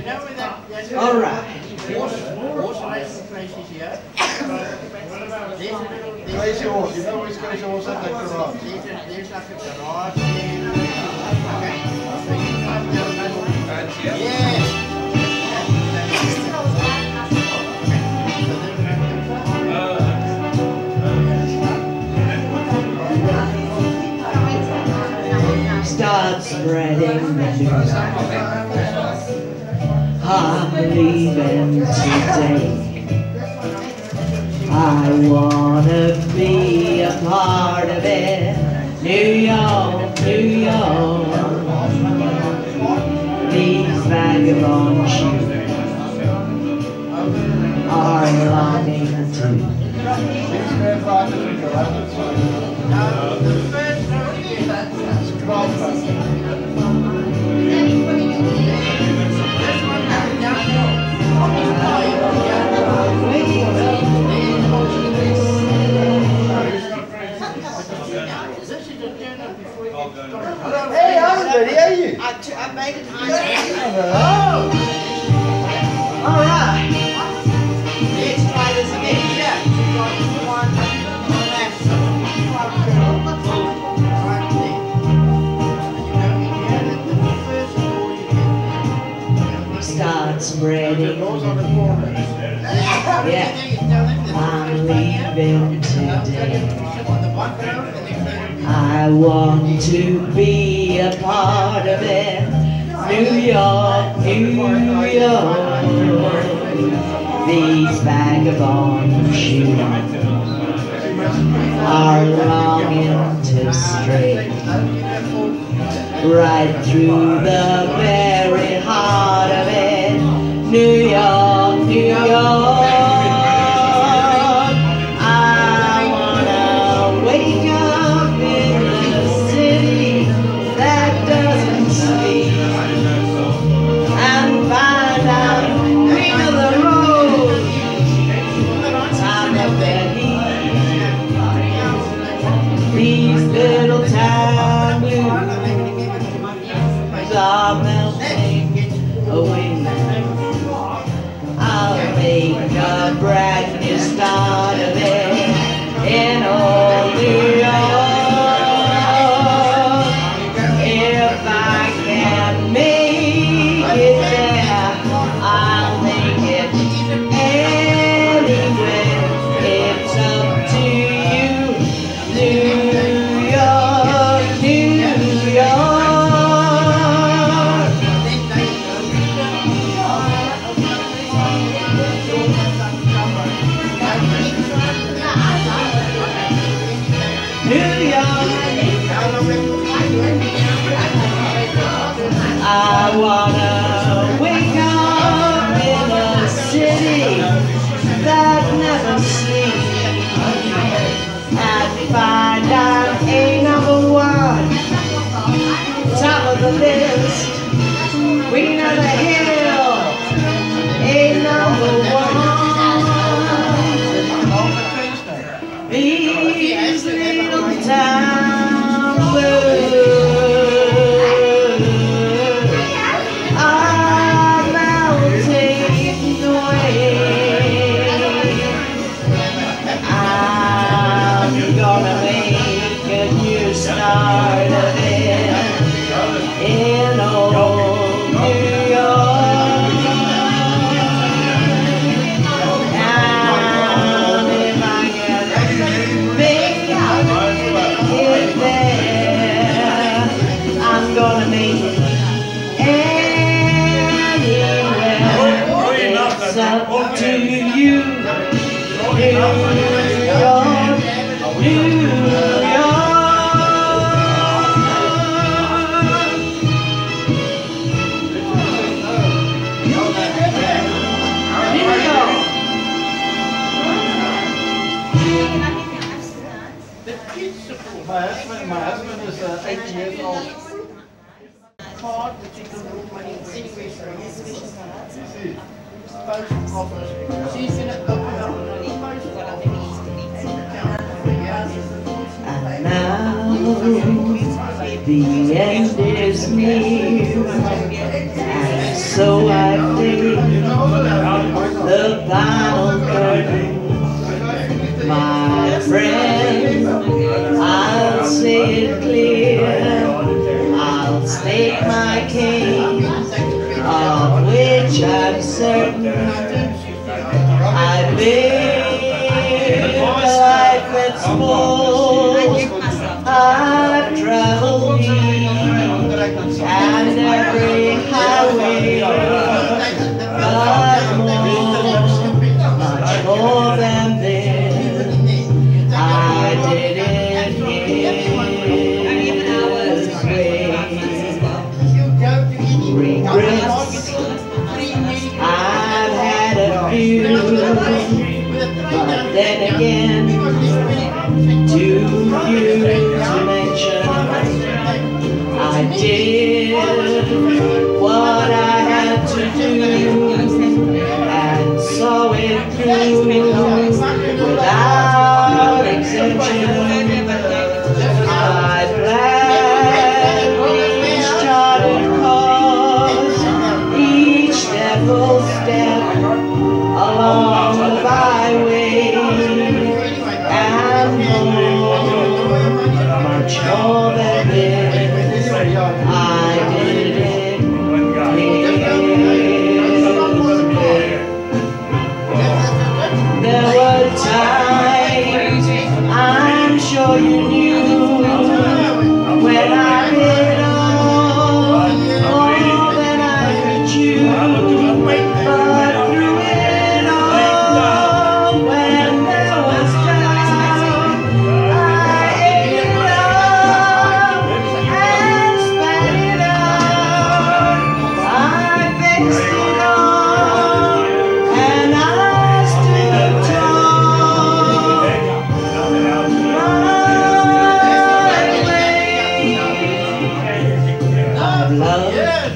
All right. Crazy horse, you know what his crazy horse had like the garage? Start spreading the news. I'm leaving today. I wanna be a part of it. New York, New York. These vagabond shoes are longing to. Hey, I'm ready, are you? I made it. Oh! Alright. Let's try this again. Yeah. One left. Start spreading. Yeah. I'm leaving today. I want to be a part of it. New York, New York. These vagabond shoes are longing to stray right through the very heart of it. New York, New York. These little time blues are melting away. I'll make a brand new start of it in old New York. If I can make it there, I'll make it anywhere. It's up to you. New York, New York. New York. I wanna wake up in a city that never sleeps and find out a number one, top of the list, Queen of the Hill, a number one. These little town blues are melting away. I'm gonna make a new start of it in old New York. And if I can make it there, I'm gonna make it anywhere. It's up to you. New York, New York. My husband is 80 years old. She's gonna open up And now the end is near, and so I think the final curtain. My friend, I'll say it clear, I'll stake my case, of which I'm certain. I live a life that's full. I've traveled deep and every highway, but much more than this, I did it his way. Regrets, I've had a few, but then again, too few to mention. I did what I had to do and saw it through without exemption. I planned each charted course, each devil step along the byway, and much more than this, I did it his way. There were times, I'm sure you knew, when I did all that I could chew, but through it all, when there was doubt, I ate it up and spat it out. I fixed it all and I stood tall. I've loved,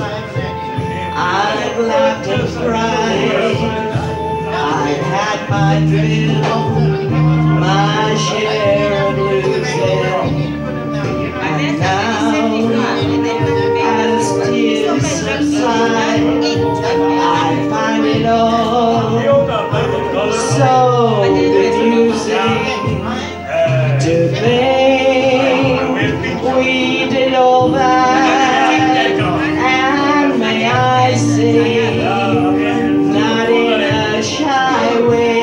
I've laughed and cried, I've had my fill, my share of losing, and now, as tears subside, I find it all so amusing to think we did all that, and may I say, not in a shy way.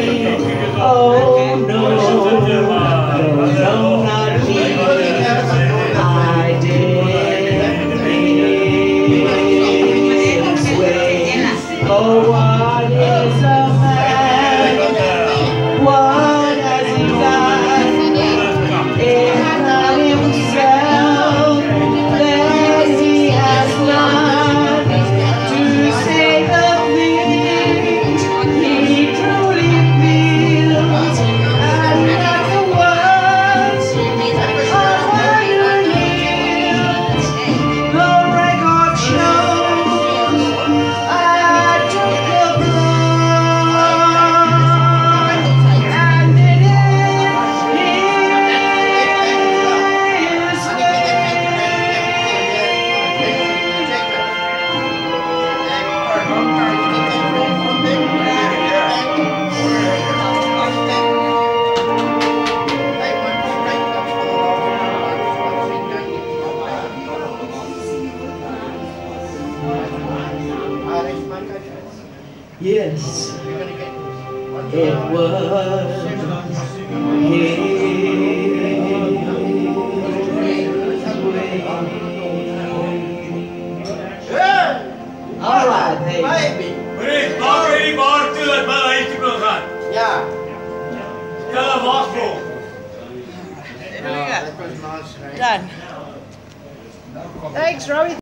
Oh no, no, not me. I did this way. Oh, what is a man? What has he done? If not himself, then he has none to say the things he truly feels, and not the words of underneath. The record shows I took the blood and did it his way. Yes, it was his way. All right, baby. Yeah. Done. Thanks, Robbie.